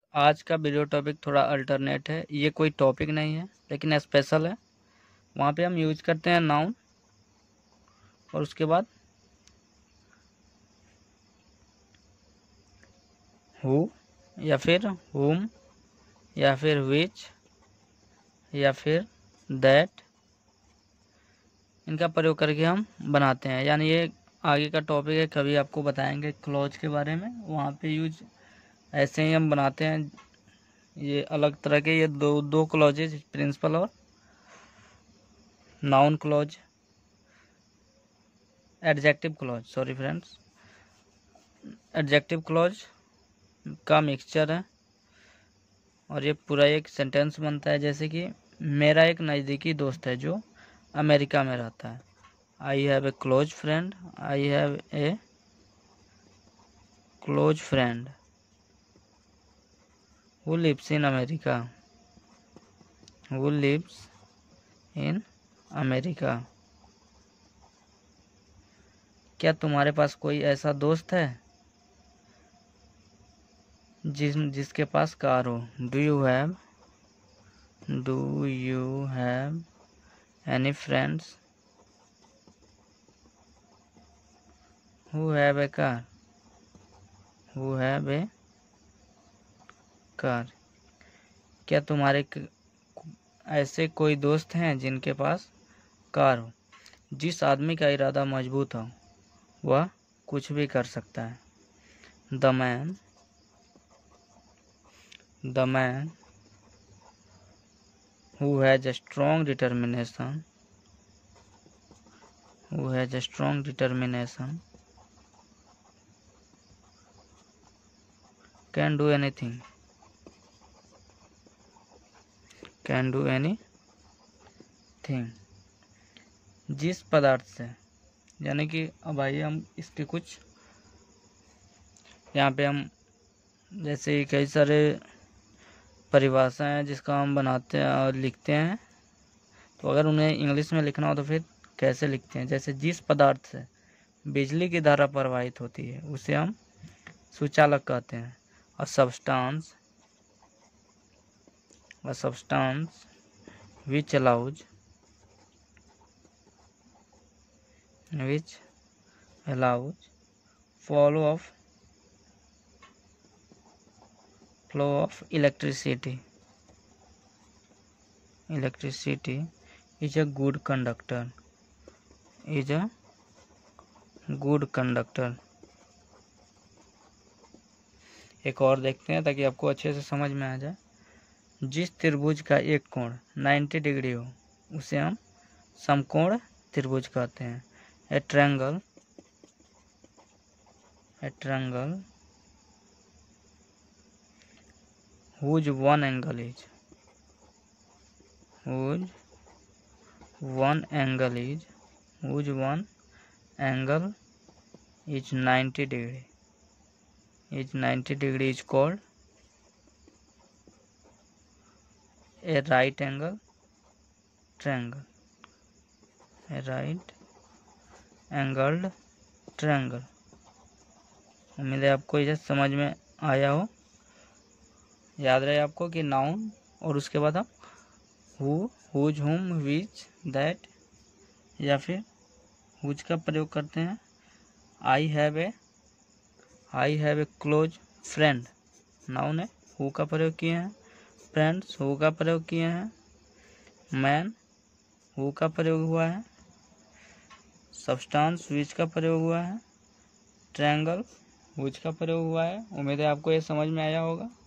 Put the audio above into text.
आज का video topic थोड़ा अल्टरनेट है। ये कोई टॉपिक नहीं है लेकिन स्पेशल है। वहाँ पे हम यूज करते हैं नाउन और उसके बाद हु या फिर हुम या फिर विच या फिर दैट, इनका प्रयोग करके हम बनाते हैं। यानी ये आगे का टॉपिक है, कभी आपको बताएंगे क्लॉज के बारे में। वहाँ पे यूज ऐसे ही हम बनाते हैं। ये अलग तरह के ये दो क्लॉजेज, प्रिंसिपल और noun clause, adjective clause, sorry friends, adjective clause का मिक्सचर है और ये पूरा एक सेंटेंस बनता है। जैसे कि मेरा एक नज़दीकी दोस्त है जो अमेरिका में रहता है। I have a close friend, I have a close friend who lives in America, who lives in America. क्या तुम्हारे पास कोई ऐसा दोस्त है जिसके पास कार हो? Do you have any friends who have a car, who have a car. क्या तुम्हारे ऐसे कोई दोस्त हैं जिनके पास कार हो? जिस आदमी का इरादा मजबूत हो वह कुछ भी कर सकता है। The man who has a strong determination, can do anything, जिस पदार्थ से, यानी कि अब आइए हम इसके कुछ यहाँ पे हम जैसे कई सारे परिभाषा हैं जिसका हम बनाते हैं और लिखते हैं। तो अगर उन्हें इंग्लिश में लिखना हो तो फिर कैसे लिखते हैं? जैसे जिस पदार्थ से बिजली की धारा प्रवाहित होती है उसे हम सुचालक कहते हैं। और substance which allows flow of electricity is a good conductor, एक और देखते हैं ताकि आपको अच्छे से समझ में आ जाए। जिस त्रिभुज का एक कोण 90 डिग्री हो उसे हम समकोण त्रिभुज कहते हैं। A triangle whose one angle is 90 degree is called a right angle triangle, उम्मीद है आपको ये समझ में आया हो। याद रहे आपको कि नाउन और उसके बाद हम हु, हुज, हुम, विच, दैट या फिर हुज का प्रयोग करते हैं। I have a close friend, noun है, हु का प्रयोग किए हैं। फ्रेंड्स, हु का प्रयोग किए हैं। मैन, हु का प्रयोग हुआ है। सब्सटेंस, विच का प्रयोग हुआ है। ट्रायंगल, हुज का प्रयोग हुआ है। उम्मीद है आपको ये समझ में आया होगा।